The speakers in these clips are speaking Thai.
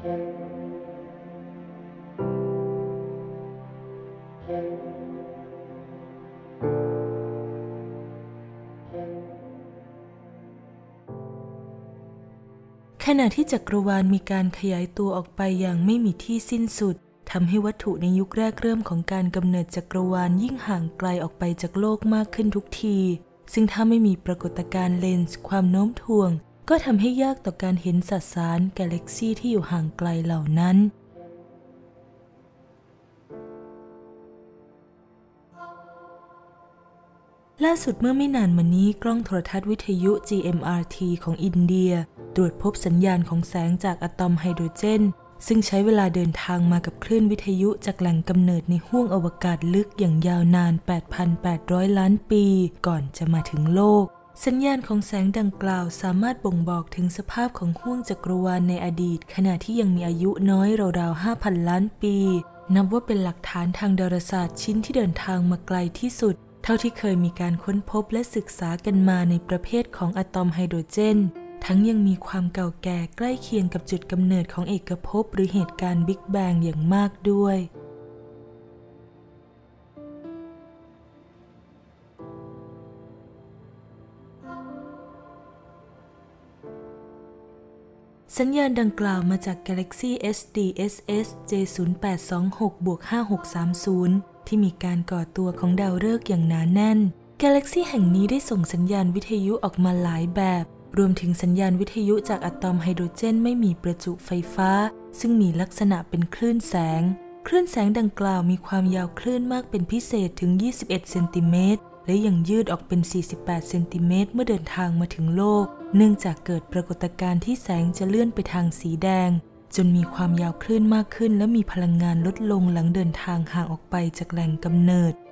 ขณะที่จักรวาลมีการขยายตัวออกไปอย่างไม่มีที่สิ้นสุดทำให้วัตถุในยุคแรกเริ่มของการกำเนิดจักรวาลยิ่งห่างไกลออกไปจากโลกมากขึ้นทุกทีซึ่งถ้าไม่มีปรากฏการณ์เลนส์ความโน้มถ่วงก็ทำให้ยากต่อการเห็นสสารกาแล็กซีที่อยู่ห่างไกลเหล่านั้นล่าสุดเมื่อไม่นานมานี้กล้องโทรทัศน์วิทยุ GMRT ของอินเดียตรวจพบสัญญาณของแสงจากอะตอมไฮโดรเจนซึ่งใช้เวลาเดินทางมากับคลื่นวิทยุจากแหล่งกำเนิดในห้วงอวกาศลึกอย่างยาวนาน 8,800 ล้านปีก่อนจะมาถึงโลกสัญญาณของแสงดังกล่าวสามารถบ่งบอกถึงสภาพของห้วงจักรวาลในอดีตขณะที่ยังมีอายุน้อยราวๆ 5,000 ล้านปีนับว่าเป็นหลักฐานทางดาราศาสตร์ชิ้นที่เดินทางมาไกลที่สุดเท่าที่เคยมีการค้นพบและศึกษากันมาในประเภทของอะตอมไฮโดรเจนทั้งยังมีความเก่าแก่ใกล้เคียงกับจุดกำเนิดของเอกภพหรือเหตุการณ์บิ๊กแบงอย่างมากด้วยสัญญาณดังกล่าวมาจาก Galaxy SDSS J0826-5630 ที่มีการก่อตัวของดาวฤกษ์อย่างหนาแน่น Galaxy แห่งนี้ได้ส่งสัญญาณวิทยุออกมาหลายแบบรวมถึงสัญญาณวิทยุจากอะตอมไฮโดรเจนไม่มีประจุไฟฟ้าซึ่งมีลักษณะเป็นคลื่นแสงคลื่นแสงดังกล่าวมีความยาวคลื่นมากเป็นพิเศษถึง21เซนติเมตรและยังยืดออกเป็น48เซนติเมตรเมื่อเดินทางมาถึงโลกเนื่องจากเกิดปรากฏการณ์ที่แสงจะเลื่อนไปทางสีแดงจนมีความยาวคลื่นมากขึ้นและมีพลังงานลดลงหลังเดินทางห่างออกไปจากแหล่งกำเนิด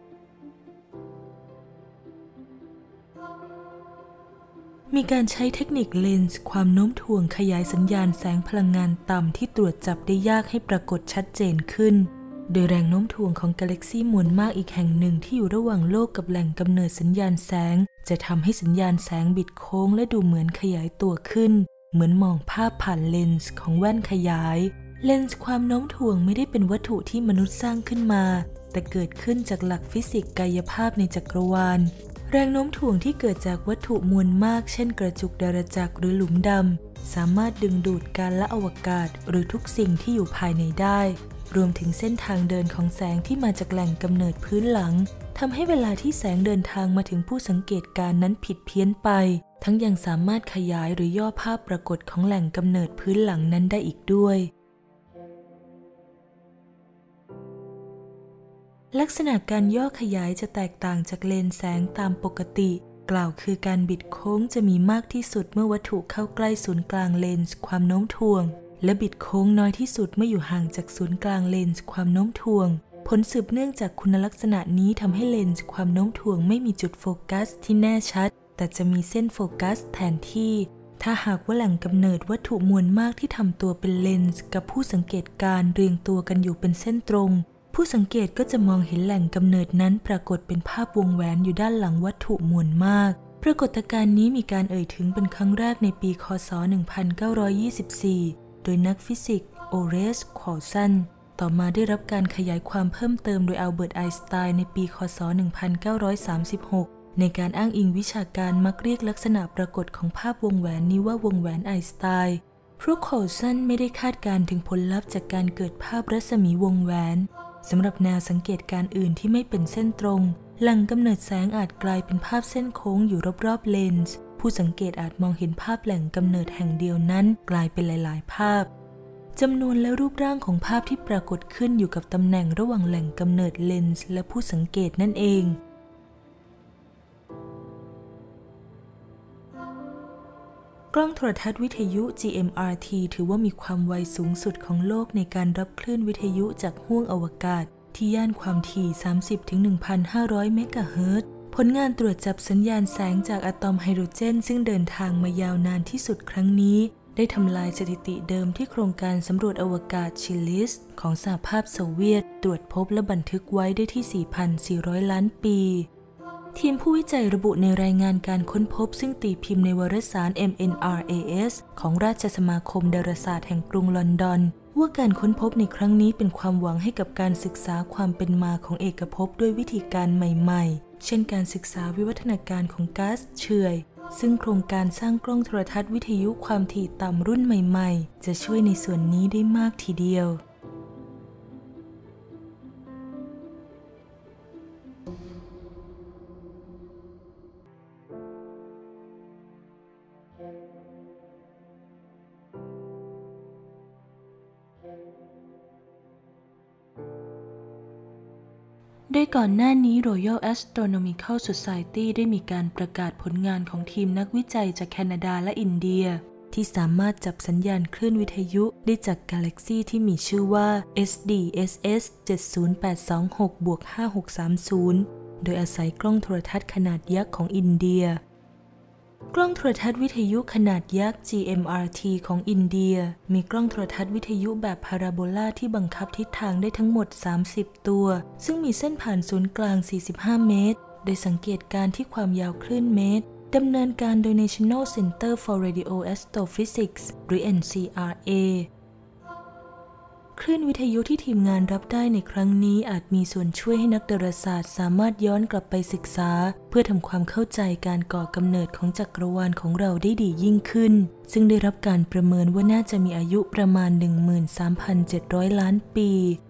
มีการใช้เทคนิคเลนส์ความโน้มถ่วงขยายสัญญาณแสงพลังงานต่ำที่ตรวจจับได้ยากให้ปรากฏชัดเจนขึ้นโดยแรงโน้มถ่วงของกาแล็กซีมวลมากอีกแห่งหนึ่งที่อยู่ระหว่างโลกกับแหล่งกำเนิดสัญญาณแสงจะทำให้สัญญาณแสงบิดโค้งและดูเหมือนขยายตัวขึ้นเหมือนมองภาพผ่านเลนส์ของแว่นขยายเลนส์ความโน้มถ่วงไม่ได้เป็นวัตถุที่มนุษย์สร้างขึ้นมาแต่เกิดขึ้นจากหลักฟิสิกส์กายภาพในจักรวาลแรงโน้มถ่วงที่เกิดจากวัตถุมวลมากเช่นกระจุกดาราจักรหรือหลุมดำสามารถดึงดูดการละอวกาศหรือทุกสิ่งที่อยู่ภายในได้รวมถึงเส้นทางเดินของแสงที่มาจากแหล่งกำเนิดพื้นหลังทำให้เวลาที่แสงเดินทางมาถึงผู้สังเกตการณ์นั้นผิดเพี้ยนไปทั้งยังสามารถขยายหรือย่อภาพปรากฏของแหล่งกำเนิดพื้นหลังนั้นได้อีกด้วยลักษณะการย่อขยายจะแตกต่างจากเลนแสงตามปกติกล่าวคือการบิดโค้งจะมีมากที่สุดเมื่อวัตถุเข้าใกล้ศูนย์กลางเลนส์ความโน้มถ่วงและบิดโค้งน้อยที่สุดเมื่ออยู่ห่างจากศูนย์กลางเลนส์ความโน้มถ่วงผลสืบเนื่องจากคุณลักษณะนี้ทำให้เลนส์ความโน้มถ่วงไม่มีจุดโฟกัสที่แน่ชัดแต่จะมีเส้นโฟกัสแทนที่ถ้าหากว่าแหล่งกำเนิดวัตถุมวลมากที่ทำตัวเป็นเลนส์กับผู้สังเกตการเรียงตัวกันอยู่เป็นเส้นตรงผู้สังเกตก็จะมองเห็นแหล่งกำเนิดนั้นปรากฏเป็นภาพวงแหวนอยู่ด้านหลังวัตถุมวลมากปรากฏการณ์นี้มีการเอ่ยถึงเป็นครั้งแรกในปีค.ศ. 1924 โดยนักฟิสิกส์โอเรส คอร์ซันต่อมาได้รับการขยายความเพิ่มเติมโดยอัลเบิร์ต ไอน์สไตน์ในปีค.ศ. 1936 ในการอ้างอิงวิชาการมักเรียกลักษณะปรากฏของภาพวงแหวนนี้ว่าวงแหวนไอน์สไตน์เพราะคอร์ซันไม่ได้คาดการณ์ถึงผลลัพธ์จากการเกิดภาพรัศมีวงแหวนสำหรับแนวสังเกตการอื่นที่ไม่เป็นเส้นตรงแหล่งกำเนิดแสงอาจกลายเป็นภาพเส้นโค้งอยู่รอบๆเลนส์ผู้สังเกตอาจมองเห็นภาพแหล่งกำเนิดแห่งเดียวนั้นกลายเป็นหลายๆภาพจำนวนและรูปร่างของภาพที่ปรากฏขึ้นอยู่กับตำแหน่งระหว่างแหล่งกำเนิดเลนส์และผู้สังเกตนั่นเองกล้องโทรทัศน์วิทยุ GMRT ถือว่ามีความไวสูงสุดของโลกในการรับคลื่นวิทยุจากห้วงอวกาศที่ย่านความถี่ 30-1,500 เมกะเฮิรตซ์ผลงานตรวจจับสัญญาณแสงจากอะตอมไฮโดรเจนซึ่งเดินทางมายาวนานที่สุดครั้งนี้ได้ทำลายสถิติเดิมที่โครงการสำรวจอวกาศชิลิสของสหภาพโซเวียตตรวจพบและบันทึกไว้ได้ที่ 4,400 ล้านปีทีมผู้วิจัยระบุในรายงานการค้นพบซึ่งตีพิมพ์ในวารสาร MNRAS ของราชสมาคมดาราศาสตร์แห่งกรุงลอนดอนว่าการค้นพบในครั้งนี้เป็นความหวังให้กับการศึกษาความเป็นมาของเอกภพด้วยวิธีการใหม่ๆเช่นการศึกษาวิวัฒนาการของก๊าซเฉื่อยซึ่งโครงการสร้างกล้องโทรทัศน์วิทยุความถี่ต่ำรุ่นใหม่ๆจะช่วยในส่วนนี้ได้มากทีเดียวโดยก่อนหน้านี้ Royal Astronomical Society ได้มีการประกาศผลงานของทีมนักวิจัยจากแคนาดาและอินเดียที่สามารถจับสัญญาณคลื่นวิทยุได้จากกาแล็กซีที่มีชื่อว่า SDSS 70826-5630 โดยอาศัยกล้องโทรทัศน์ขนาดยักษ์ของอินเดียกล้องโทรทัศน์วิทยุขนาดยักษ์ GMRT ของอินเดียมีกล้องโทรทัศน์วิทยุแบบพาราโบลาที่บังคับทิศทางได้ทั้งหมด30ตัวซึ่งมีเส้นผ่านศูนย์กลาง45เมตรโดยสังเกตการที่ความยาวคลื่นเมตรดำเนินการโดย National Center for Radio Astrophysics หรือ NCRA คลื่นวิทยุที่ทีมงานรับได้ในครั้งนี้อาจมีส่วนช่วยให้นักดาราศาสตร์สามารถย้อนกลับไปศึกษาเพื่อทำความเข้าใจการก่อกำเนิดของจักรวาลของเราได้ดียิ่งขึ้นซึ่งได้รับการประเมินว่าน่าจะมีอายุประมาณ 13,700 ล้านปี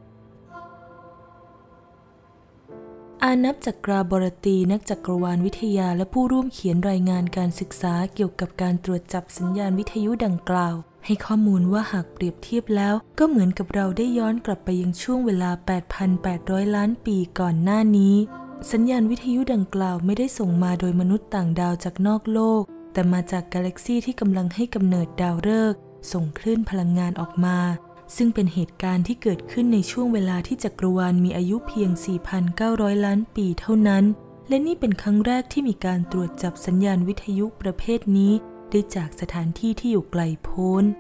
อานับจักราบรตีนักจักรวาลวิทยาและผู้ร่วมเขียนรายงานการศึกษาเกี่ยวกับการตรวจจับสัญญาณวิทยุดังกล่าวให้ข้อมูลว่าหากเปรียบเทียบแล้วก็เหมือนกับเราได้ย้อนกลับไปยังช่วงเวลา 8,800 ล้านปีก่อนหน้านี้สัญญาณวิทยุดังกล่าวไม่ได้ส่งมาโดยมนุษย์ต่างดาวจากนอกโลกแต่มาจากกาแล็กซีที่กำลังให้กำเนิดดาวฤกษ์ส่งคลื่นพลังงานออกมาซึ่งเป็นเหตุการณ์ที่เกิดขึ้นในช่วงเวลาที่จักรวาลมีอายุเพียง 4,900 ล้านปีเท่านั้นและนี่เป็นครั้งแรกที่มีการตรวจจับสัญญาณวิทยุประเภทนี้ได้จากสถานที่ที่อยู่ไกลโพ้น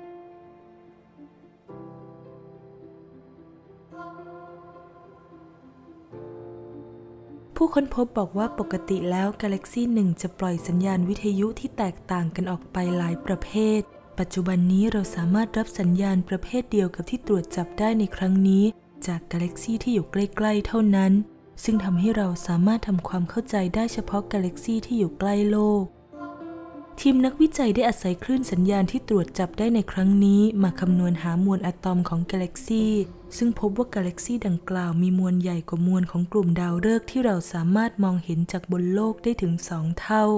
ผู้ค้นพบบอกว่าปกติแล้วกาแล็กซีหนึ่งจะปล่อยสัญญาณวิทยุที่แตกต่างกันออกไปหลายประเภทปัจจุบันนี้เราสามารถรับสัญญาณประเภทเดียวกับที่ตรวจจับได้ในครั้งนี้จากกาแล็กซีที่อยู่ใกล้ๆเท่านั้นซึ่งทำให้เราสามารถทำความเข้าใจได้เฉพาะกาแล็กซีที่อยู่ใกล้โลกทีมนักวิจัยได้อาศัยคลื่นสัญญาณที่ตรวจจับได้ในครั้งนี้มาคำนวณหามวลอะตอมของกาแล็กซีซึ่งพบว่ากาแล็กซีดังกล่าวมีมวลใหญ่กว่ามวลของกลุ่มดาวฤกษ์ที่เราสามารถมองเห็นจากบนโลกได้ถึง2 เท่า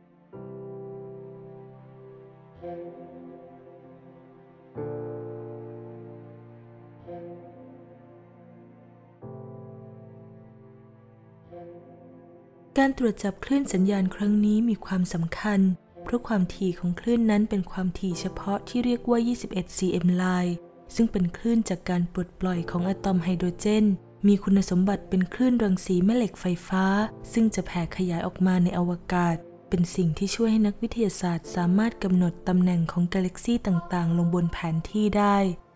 การตรวจจับคลื่นสัญญาณครั้งนี้มีความสำคัญเพราะความถี่ของคลื่นนั้นเป็นความถี่เฉพาะที่เรียกว่า21 cm ไลน์ซึ่งเป็นคลื่นจากการปลดปล่อยของอะตอมไฮโดรเจนมีคุณสมบัติเป็นคลื่นรังสีแม่เหล็กไฟฟ้าซึ่งจะแผ่ขยายออกมาในอวกาศเป็นสิ่งที่ช่วยให้นักวิทยาศาสตร์สามารถกำหนดตำแหน่งของกาแล็กซีต่างๆลงบนแผนที่ได้